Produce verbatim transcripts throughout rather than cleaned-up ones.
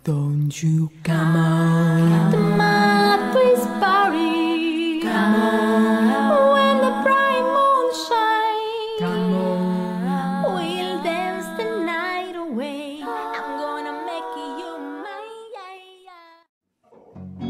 don't you come on? The map is buried. Come on. When the bright moon shines. Come on. We'll dance the night away. I'm gonna make you mine. Yeah, yeah.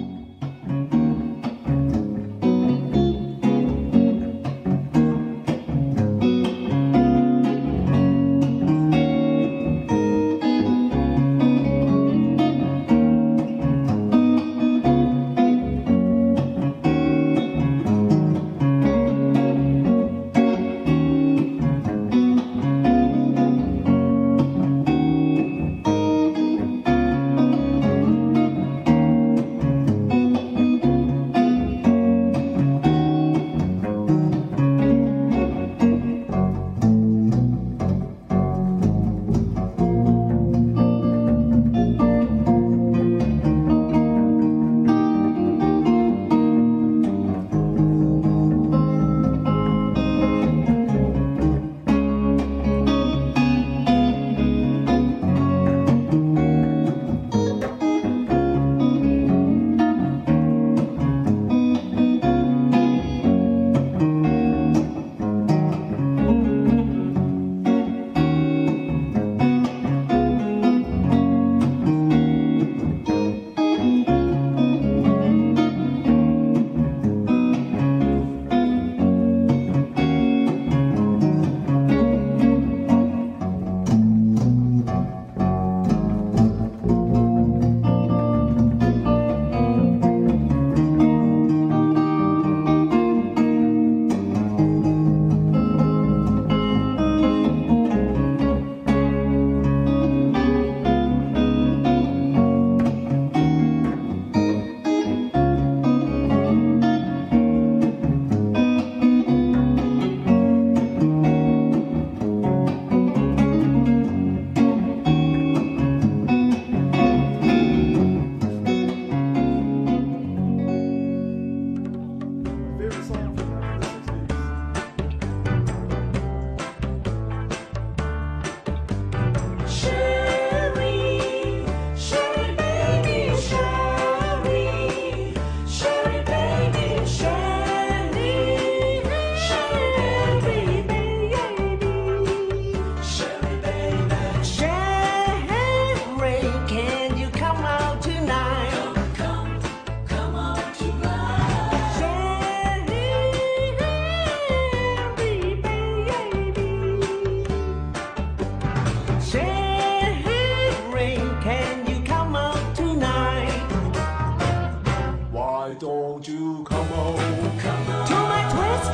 Don't you come on, come on To my twist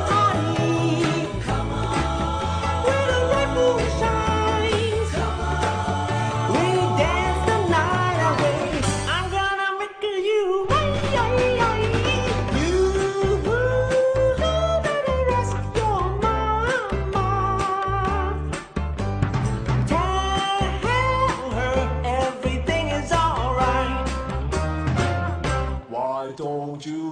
party. Come on, Where the red moon shines. come on, We'll dance the night away. I'm gonna make you wait. You better ask your mama. Tell her everything is alright. why don't you